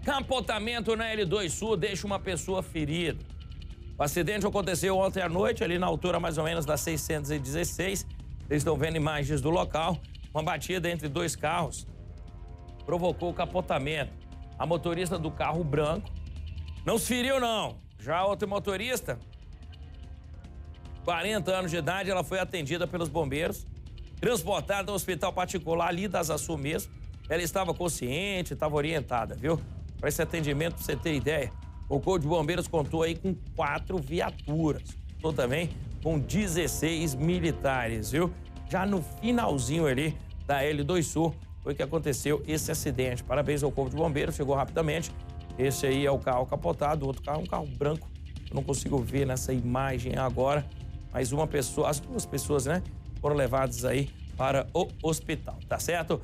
Capotamento na L2 Sul deixa uma pessoa ferida. O acidente aconteceu ontem à noite, ali na altura mais ou menos da 616. Vocês estão vendo imagens do local. Uma batida entre dois carros provocou o capotamento. A motorista do carro branco não se feriu, não. Já a outra motorista, 40 anos de idade, ela foi atendida pelos bombeiros, transportada ao hospital particular ali das Açu mesmo. Ela estava consciente, estava orientada, viu? Para esse atendimento, pra você ter ideia, o Corpo de Bombeiros contou aí com 4 viaturas. Contou também com 16 militares, viu? Já no finalzinho ali da L2 Sul foi que aconteceu esse acidente. Parabéns ao Corpo de Bombeiros, chegou rapidamente. Esse aí é o carro capotado, o outro carro é um carro branco. Eu não consigo ver nessa imagem agora, mas uma pessoa, as 2 pessoas, né, foram levadas aí para o hospital, tá certo?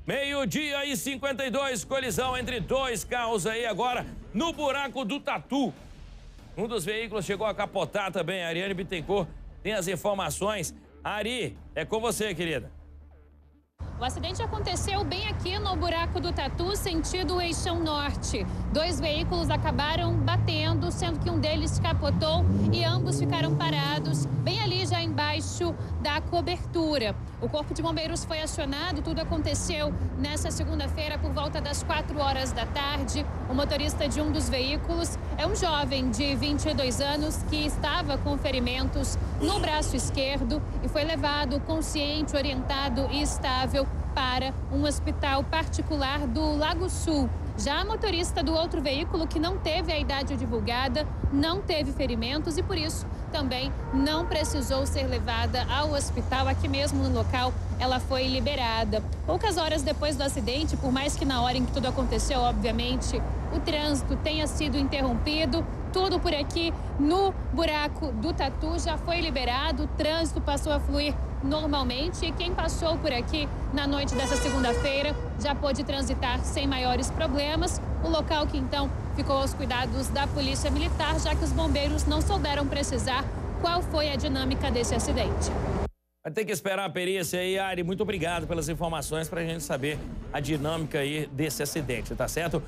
12h52, colisão entre 2 carros aí agora no buraco do Tatu. Um dos veículos chegou a capotar também. A Ariane Bittencourt tem as informações. Ari, é com você, querida. O acidente aconteceu bem aqui no buraco do Tatu, sentido Eixão Norte. 2 veículos acabaram batendo, sendo que um deles capotou e ambos ficaram parados bem ali já embaixo da cobertura. O Corpo de Bombeiros foi acionado, tudo aconteceu nessa segunda-feira por volta das 4 horas da tarde. O motorista de um dos veículos é um jovem de 22 anos que estava com ferimentos no braço esquerdo e foi levado consciente, orientado e estável para um hospital particular do Lago Sul. Já a motorista do outro veículo, que não teve a idade divulgada, não teve ferimentos e por isso também não precisou ser levada ao hospital. Aqui mesmo no local ela foi liberada. Poucas horas depois do acidente, por mais que na hora em que tudo aconteceu, obviamente, o trânsito tenha sido interrompido, tudo por aqui no buraco do Tatu já foi liberado, o trânsito passou a fluir normalmente e quem passou por aqui na noite dessa segunda-feira já pôde transitar sem maiores problemas. O local que então ficou aos cuidados da Polícia Militar, já que os bombeiros não souberam precisar qual foi a dinâmica desse acidente. Vai ter que esperar a perícia aí, Ari. Muito obrigado pelas informações para a gente saber a dinâmica aí desse acidente, tá certo?